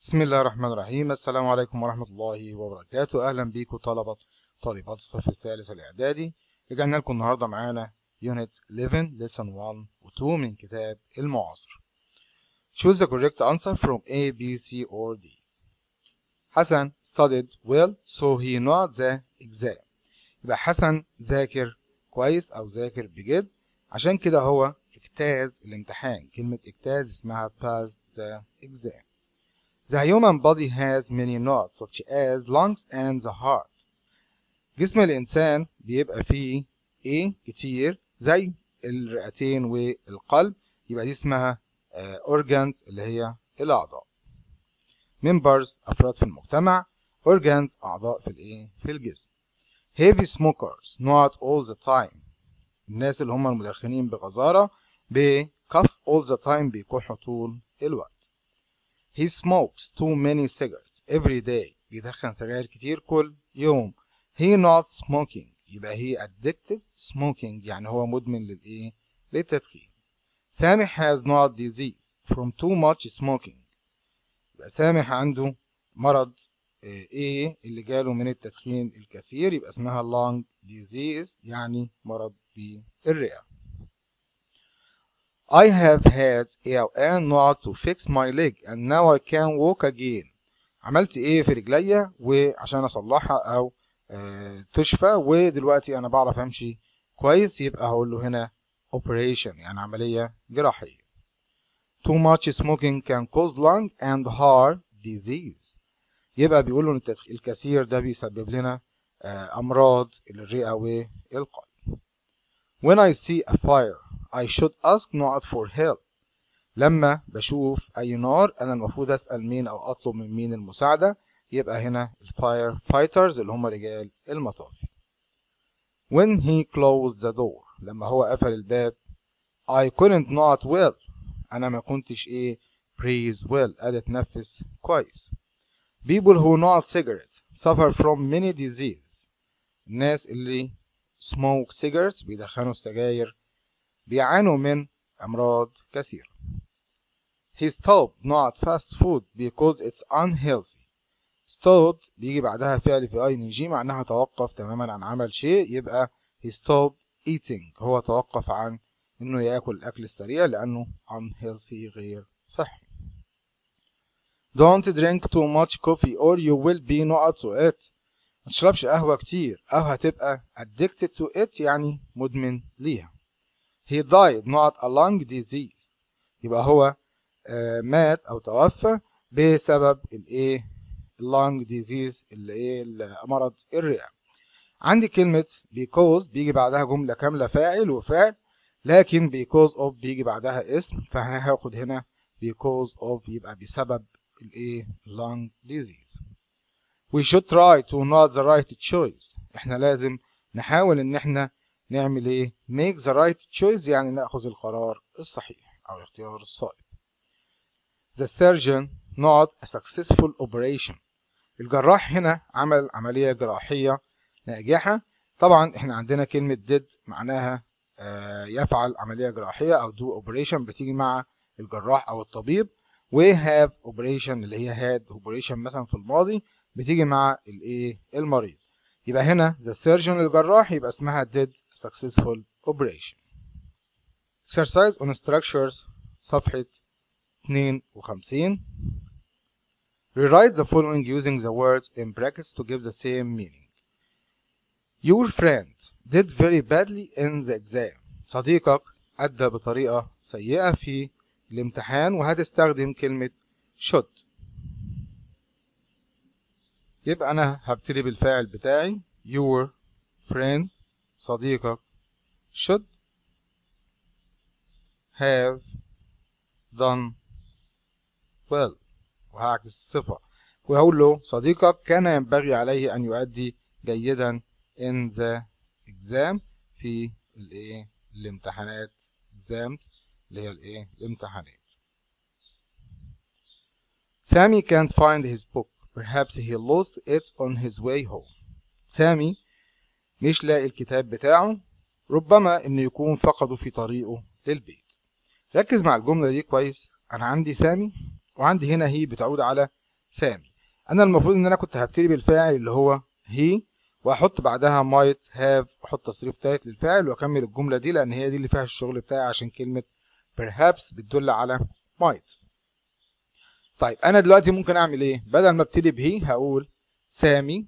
بسم الله الرحمن الرحيم. السلام عليكم ورحمة الله وبركاته. أهلا بيكم طالبات الصف الثالث الإعدادي. رجعنا لكم النهاردة معانا Unit 11 Lesson 1 و 2 من كتاب المعاصر. Choose the correct answer from A, B, C or D. حسن studied well so he not the exam. يبقى حسن ذاكر كويس أو ذاكر بجد، عشان كده هو اجتاز الامتحان. كلمة اجتاز اسمها passed the exam. The human body has many nodes such as lungs and the heart. جسم الإنسان بيبقى فيه إيه كتير زي الرئتين والقلب، يبقى دي اسمها organs اللي هي الأعضاء. members أفراد في المجتمع، organs أعضاء في الإيه في الجسم. heavy smokers not all the time. الناس اللي هم المدخنين بغزارة بكف all the time بيكحوا طول الوقت. He smokes too many cigarettes every day. بيدخن سجاير كتير كل يوم. He not smoking. يبقى he addicted smoking يعني هو مدمن للتدخين. سامح has not disease from too much smoking. يبقى سامح عنده مرض اللي جاله من التدخين الكثير، يبقى اسمها lung disease يعني مرض بالرئة. I have had a not to fix my leg and now I can walk again. عملت ايه في رجليا وعشان اصلحها او تشفى، ودلوقتي انا بعرف امشي كويس، يبقى هقول له هنا operation يعني عملية جراحية. Too much smoking can cause lung and heart disease. يبقى بيقول له الكثير ده بيسبب لنا امراض الرئة والقلب. When I see a fire I should ask not for help. لما بشوف أي نار أنا المفروض أسأل مين أو أطلب من مين المساعدة، يبقى هنا الفاير فايترز اللي هم رجال المطافي. When he closed the door. لما هو قفل الباب I couldn't not well. أنا ما كنتش breathe well أتنفس كويس. People who not cigarettes suffer from many diseases. الناس اللي smoke cigarettes بيدخنوا السجاير بيعانوا من أمراض كثيرة. He stopped not fast food because it's unhealthy. stopped بيجي بعدها فعل في ing معناها توقف تماما عن عمل شيء، يبقى he stopped eating هو توقف عن إنه يأكل الأكل السريع لأنه unhealthy غير صحي. Don't drink too much coffee or you will be not to it. ما تشربش قهوة كتير أو هتبقى addicted to it يعني مدمن ليها. He died not a lung disease. يبقى هو مات أو توفى بسبب lung disease اللي مرض الرئة. عندي كلمة because بيجي بعدها جملة كاملة فاعل وفعل، لكن because of بيجي بعدها اسم، فاحنا هاخد هنا because of يبقى بسبب lung disease. We should try to not the right choice. احنا لازم نحاول ان احنا نعمل make the right choice يعني نأخذ القرار الصحيح أو الاختيار الصائب. The surgeon not a successful operation. الجراح هنا عمل عملية جراحية ناجحة. طبعا احنا عندنا كلمة did معناها يفعل عملية جراحية أو do operation بتيجي مع الجراح أو الطبيب، و have operation اللي هي had operation مثلا في الماضي بتيجي مع المريض. يبقى هنا the surgeon الجراح يبقى اسمها did successful operation. Exercise on structures صفحة 52. Rewrite the following using the words in brackets to give the same meaning. Your friend did very badly in the exam. صديقك أدى بطريقة سيئة في الامتحان، وهتستخدم كلمة should. يبقى أنا هبتدي بالفاعل بتاعي your friend صديقك should have done well وهعكس الصفة وهقول له صديقك كان ينبغي عليه أن يؤدي جيدا in the exam في الامتحانات exams اللي هي الامتحانات. Sammy can't find his book. Perhaps he lost it on his way home. سامي مش لاقي الكتاب بتاعه، ربما إنه يكون فقده في طريقه للبيت. ركز مع الجملة دي كويس. أنا عندي سامي وعندي هنا هي بتعود على سامي. انا المفروض ان انا كنت هبتدي بالفاعل اللي هو he واحط بعدها might have واحط تصريف تالت للفاعل واكمل الجمله دي لان هي دي اللي فيها الشغل بتاعي عشان كلمه perhaps بتدل على might. طيب انا دلوقتي ممكن اعمل ايه؟ بدل ما ابتدي به هقول سامي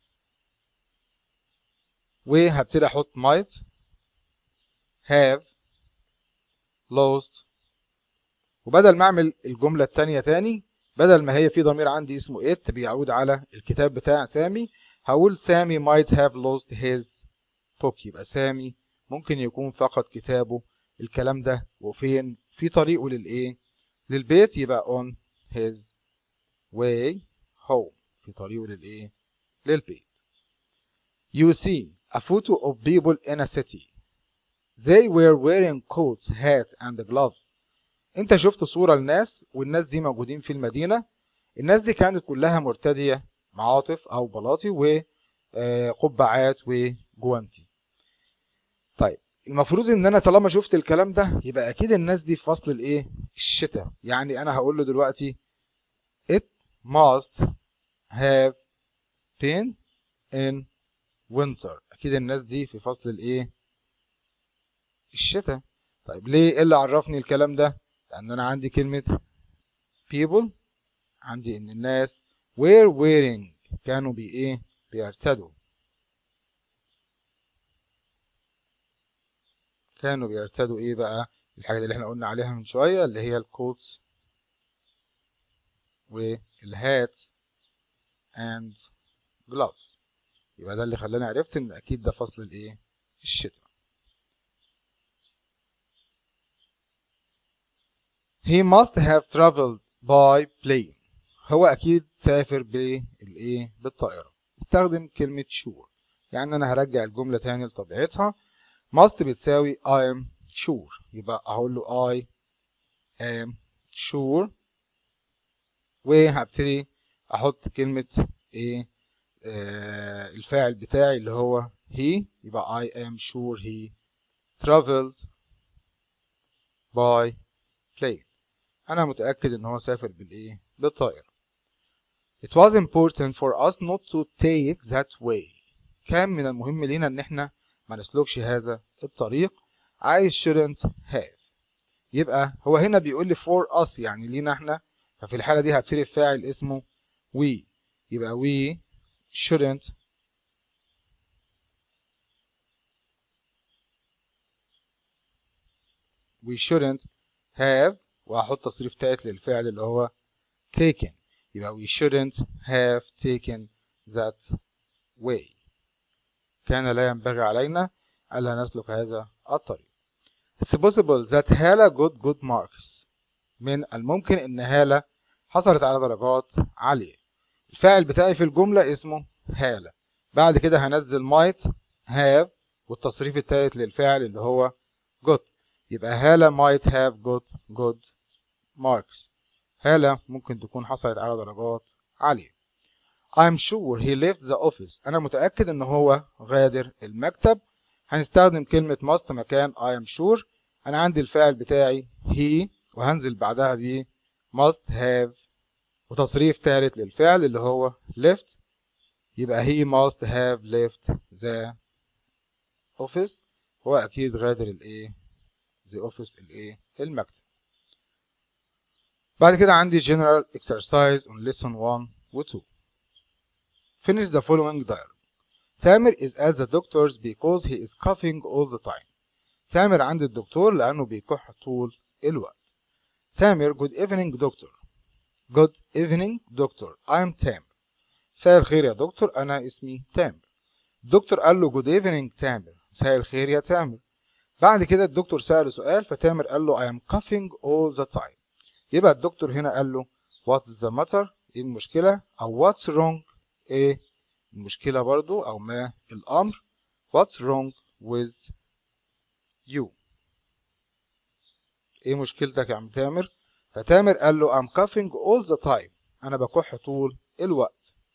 وهبتدي احط might have lost، وبدل ما اعمل الجمله الثانيه تاني بدل ما هي في ضمير عندي اسمه it بيعود على الكتاب بتاع سامي هقول سامي might have lost his book. يبقى سامي ممكن يكون فقد كتابه. الكلام ده وفين؟ في طريقه للايه؟ للبيت. يبقى on his way home، في طريقه للايه؟ للبيت. You see a photo of people in a city. They were wearing coats, hats and gloves. انت شفت صورة لناس والناس دي موجودين في المدينة. الناس دي كانت كلها مرتدية معاطف او بلاطي وقبعات وجوانتي. طيب المفروض ان انا طالما شفت الكلام ده يبقى اكيد الناس دي في فصل الايه؟ الشتاء. يعني انا هقول له دلوقتي it must have been in winter. اكيد الناس دي في فصل الايه؟ الشتاء. طيب ليه؟ ايه اللي عرفني الكلام ده؟ لان انا عندي كلمة people، عندي ان الناس were wearing كانوا بايه؟ بيرتدوا. كانوا بيرتدوا ايه بقى؟ الحاجة اللي احنا قلنا عليها من شوية اللي هي الكوتس والهات and gloves. يبقى ده اللي خلاني عرفت ان اكيد ده فصل الايه؟ الشتاء. He must have traveled by plane. هو اكيد سافر بالايه؟ بالطائرة. استخدم كلمة sure. يعني انا هرجع الجملة تاني لطبيعتها. must بتساوي I am sure، يبقى هقول له I am sure وهبتدي احط كلمة ايه؟ الفاعل بتاعي اللي هو he، يبقى I am sure he traveled by plane. انا متأكد ان هو سافر بالايه؟ بالطائرة. It was important for us not to take that way. كان من المهم لينا ان احنا ما نسلكش هذا الطريق. I shouldn't have. يبقى هو هنا بيقول لي for us يعني لينا احنا، ففي الحالة دي هبتدي بفاعل اسمه we. يبقى we shouldn't have وهحط تصريف تالت للفعل اللي هو taken. يبقى we shouldn't have taken that way. كان لا ينبغي علينا ألا نسلك هذا الطريق. It's possible that هالة got good marks. من الممكن إن هالة حصلت على درجات عالية. الفاعل بتاعي في الجملة اسمه هالة. بعد كده هنزل might have والتصريف التالت للفعل اللي هو got. يبقى هالة might have got good marks. هالة ممكن تكون حصلت على درجات عالية. I'm sure he left the office. أنا متأكد إن هو غادر المكتب. هنستخدم كلمة must مكان I am sure. أنا عندي الفاعل بتاعي he وهنزل بعدها ب must have وتصريف ثالث للفعل اللي هو left. يبقى he must have left the office. هو أكيد غادر الإيه؟ the office الإيه؟ المكتب. بعد كده عندي general exercise on lesson 1 و 2. Finish the following dialogue. تامر is at the doctor's because he is coughing all the time. تامر عند الدكتور لأنه بيكح طول الوقت. تامر good evening doctor. Good evening doctor. I'm تامر. مساء الخير يا دكتور، أنا اسمي تامر. الدكتور قال له good evening تامر. مساء الخير يا تامر. بعد كده الدكتور سأله سؤال فتامر قال له I am coughing all the time. يبقى الدكتور هنا قال له what's the matter؟ ايه المشكلة؟ أو what's wrong؟ ايه المشكلة برضو أو ما الأمر؟ what's wrong with you؟ ايه مشكلتك يا عم تامر؟ فتامر قال له I'm coughing all the time. أنا بكح طول الوقت.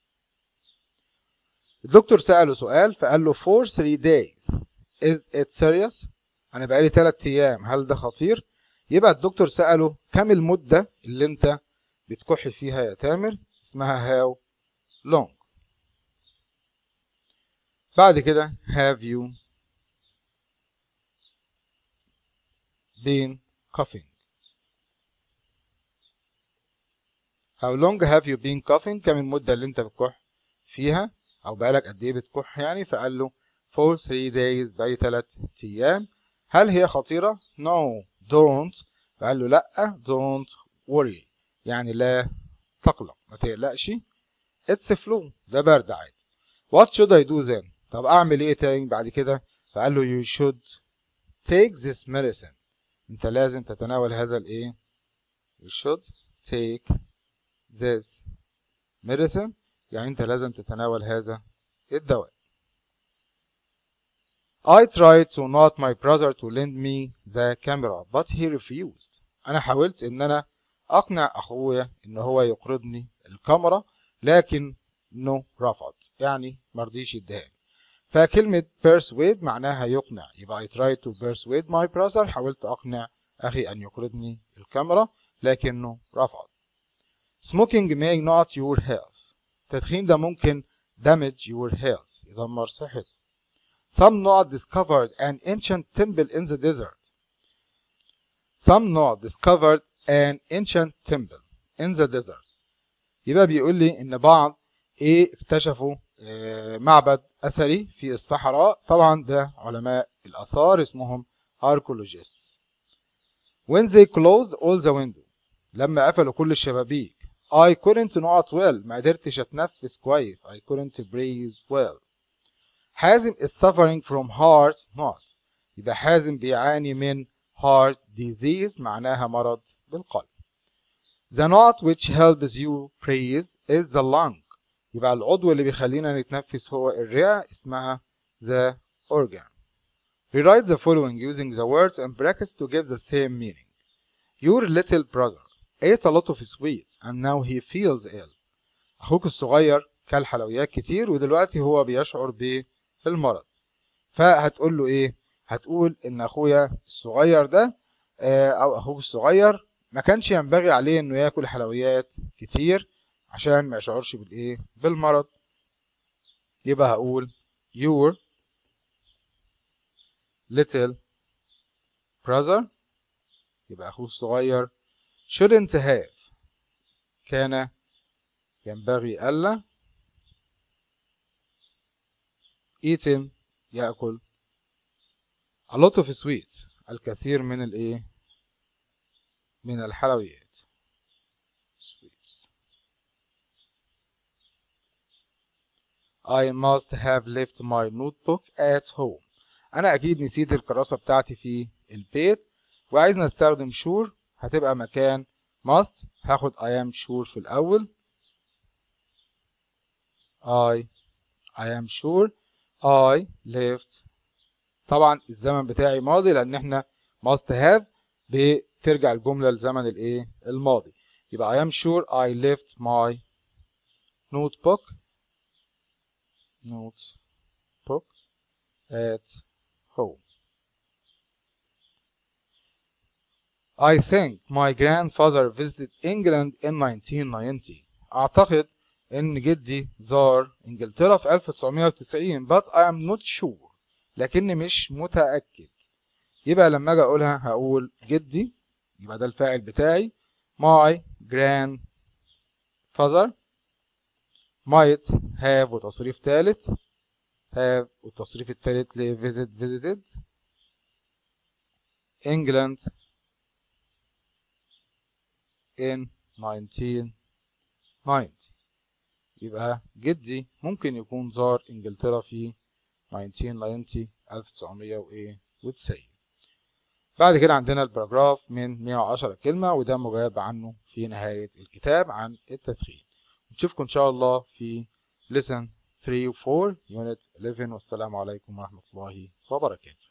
الدكتور سأله سؤال فقال له for 3 days. Is it serious؟ أنا بقالي 3 أيام، هل ده خطير؟ يبقى الدكتور سأله كم المدة اللي أنت بتكح فيها يا تامر؟ اسمها how long. بعد كده have you been coughing. how long have you been coughing؟ كم المدة اللي انت بتكح فيها او بقالك قد ايه بتكح يعني. فقال له for 3 days، بقالي 3 ايام. هل هي خطيرة؟ no don't. فقال له لا don't worry، يعني لا تقلق، ما تقلقش. it's flu، ده برد عادي. what should I do then؟ طب اعمل ايه تاني بعد كده؟ فقال له you should take this medicine، انت لازم تتناول هذا الايه؟ you should take this medicine، يعني انت لازم تتناول هذا الدواء. I tried to not my brother to lend me the camera but he refused. انا حاولت ان انا اقنع اخويا ان هو يقرضني الكاميرا لكنه رفض، يعني مرضيش يديها. فكلمة persuade معناها يقنع، يبقى I tried to persuade my brother، حاولت اقنع اخي ان يقرضني الكاميرا لكنه رفض. Smoking may not your health، التدخين ده ممكن damage your health، يدمر صحتك. Some not discovered an ancient temple in the desert. Some not discovered an ancient temple in the desert. يبقى بيقول لي ان بعض اكتشفوا معبد اثري في الصحراء. طبعا ده علماء الاثار اسمهم archaeologists. When they closed all the windows، لما قفلوا كل الشبابيك. I couldn't not well، ما قدرتش اتنفس كويس. I couldn't breathe well. حازم is suffering from heart not، يبقى حازم بيعاني من heart disease، معناها مرض بالقلب. The knot which helps you breathe is the lung، يبقى العضو اللي بيخلينا نتنفس هو الرئة، اسمها the organ. Rewrite the following using the words and brackets to give the same meaning. Your little brother ate a lot of sweets and now he feels ill. أخوك الصغير كل حلويات كتير ودلوقتي هو بيشعر بالمرض. فهتقول له ايه؟ هتقول ان اخويا الصغير ده او اخوك الصغير ما كانش ينبغي عليه انه ياكل حلويات كتير عشان ما يشعرش بالايه؟ بالمرض. يبقى هقول your little brother، يبقى اخوه الصغير shouldn't have، كان ينبغي الا eaten، يأكل a lot of sweets، الكثير من الايه؟ من الحلويات. I must have left my notebook at home. أنا أكيد نسيت الكراسة بتاعتي في البيت، وعايز نستخدم sure، هتبقى مكان must، هاخد I am sure في الأول. I am sure I left. طبعا الزمن بتاعي ماضي لأن احنا must have بترجع الجملة لزمن الايه؟ الماضي. يبقى I am sure I left my notebook at home. I think my grandfather visited England in 1990. أعتقد إن جدي زار إنجلترا في 1990 but I am not sure، لكني مش متأكد. يبقى لما أجي أقولها هقول جدي، يبقى ده الفاعل بتاعي. my grandfather might have وتصريف ثالث، have والتصريف الثالث ل visited England in 1990. يبقى جدي ممكن يكون زار انجلترا في 1990 1990. بعد كده عندنا الباراجراف من 110 كلمة وده مجاب عنه في نهاية الكتاب عن التدخين. نشوفكم ان شاء الله في lesson 3 و 4 unit 11 والسلام عليكم ورحمة الله وبركاته.